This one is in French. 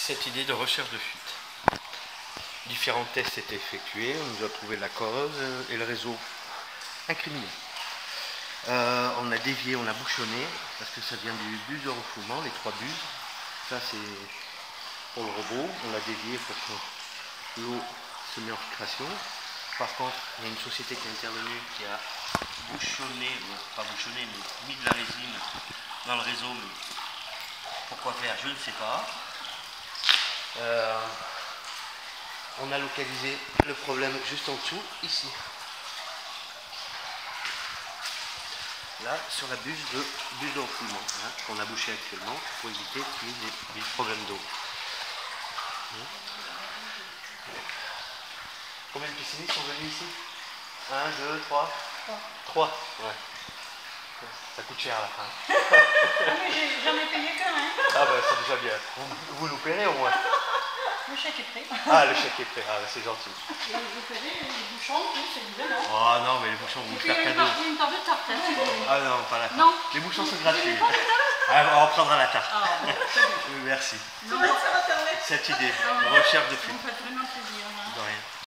cette idée de recherche de fuite. Différents tests étaient effectués, on nous a trouvé la cause et le réseau incriminé. On a dévié, on a bouchonné, parce que ça vient du bus de refoulement, les 3 bus. Ça c'est pour le robot, on l'a dévié pour que l'eau se mette en filtration. Par contre, il y a une société qui est intervenue, qui a bouchonné, pas bouchonné, mais mis de la résine dans le réseau, mais pourquoi faire, je ne sais pas. On a localisé le problème juste en dessous, ici. Là, sur la buse de refoulement, hein, qu'on a bouché actuellement pour éviter qu'il y ait des problèmes d'eau. Combien de piscinistes sont venus ici? 1, 2, 3 3, ouais. Ça coûte cher à la fin. Ah mais j'en ai payé qu'un, hein. Ah bah c'est déjà bien. Vous nous paierez au moins. Le chèque est prêt. Ah, le chèque est prêt, ah bah c'est gentil. Et vous paierez les bouchons, c'est évidemment. Oh non, mais les bouchons vont vous faire cadeau. Il y a une part de tarte, hein, si vous voulez. Ah non, pas la tarte. Non. Les bouchons sont gratuits. Ah, on prendra la tarte. Ah, bon, très bien. Merci. Non, sur Internet. Cette idée, recherche de fuite. Vous me faites vraiment plaisir. Hein. De rien.